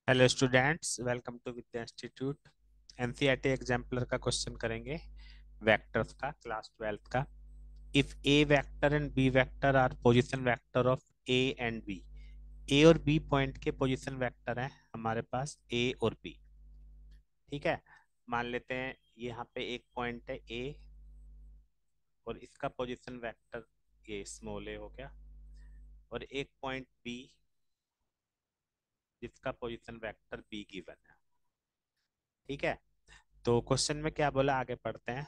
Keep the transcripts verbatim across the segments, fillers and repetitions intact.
Hello students, welcome to Vidya institute. NCERT exemplar का question करेंगे, vectors का, क्लास ट्वेल्थ का। If a vector and b vector are position vector of a and b. A और b point के position vector हैं हमारे पास, ए और B. ठीक है, मान लेते हैं यहाँ पे एक पॉइंट है ए और इसका पोजीशन वेक्टर ये स्मॉल ए हो गया, और एक पॉइंट बी जिसका पोजीशन वेक्टर बी गिवन है। ठीक है, तो क्वेश्चन में क्या बोला, आगे पढ़ते हैं।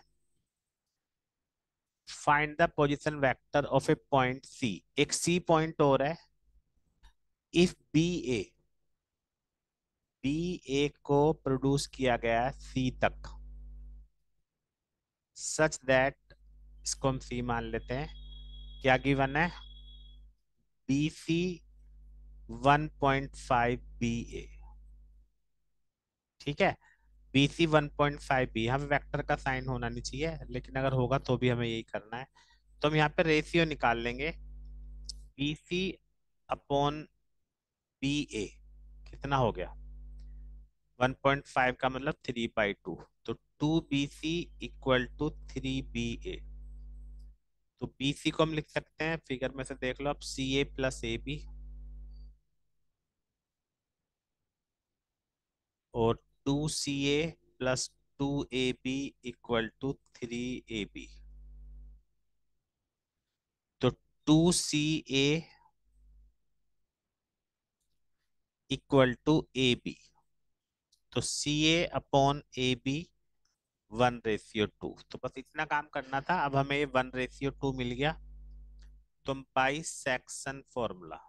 Find the position vector of a point c. एक सी पॉइंट और है। If b a, b a को प्रोड्यूस किया गया है सी तक, सच दैट, इसको हम सी मान लेते हैं। क्या गिवन है? B c one point five b a. ठीक है, b c one point five b. यहाँ पे वेक्टर का साइन होना नहीं चाहिए, लेकिन अगर होगा तो भी हमें यही करना है। तो हम यहाँ पे रेशियो निकाल लेंगे। B c upon b a कितना हो गया? वन पॉइंट फाइव का मतलब थ्री बाई टू। तो two b c equal to three b a. तो बी सी को हम लिख सकते हैं, फिगर में से देख लो आप, c a plus a b, और two c a plus two a b equal to three a b. तो two c a equal to a b. तो c a upon a b one ratio two. तो बस इतना काम करना था। अब हमें वन रेशियो टू मिल गया। तो हम बाई सेक्शन फॉर्मूला,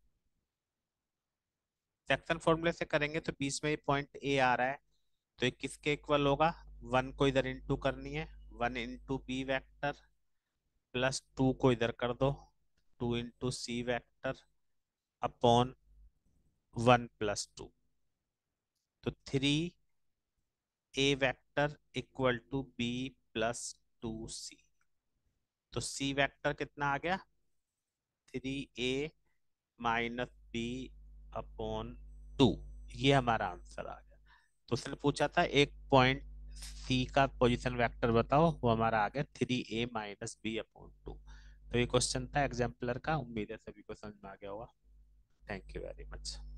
सेक्शन फॉर्मूले से करेंगे तो बीच में ये पॉइंट ए आ रहा है, तो ये किसके इक्वल होगा? वन को इधर इंटू करनी है, one into b vector, plus two को इधर कर दो, two into c vector upon one plus two. तो three a vector equal to b plus two c. तो सी वैक्टर कितना आ गया? Three a minus b upon two. ये हमारा आंसर आ गया। तो उसने पूछा था एक पॉइंट सी का पोजीशन वेक्टर बताओ, वो हमारा आ गया three a minus b upon two. तो ये क्वेश्चन था एग्जाम्पलर का। उम्मीद है सभी को समझ में आ गया होगा। Thank you very much.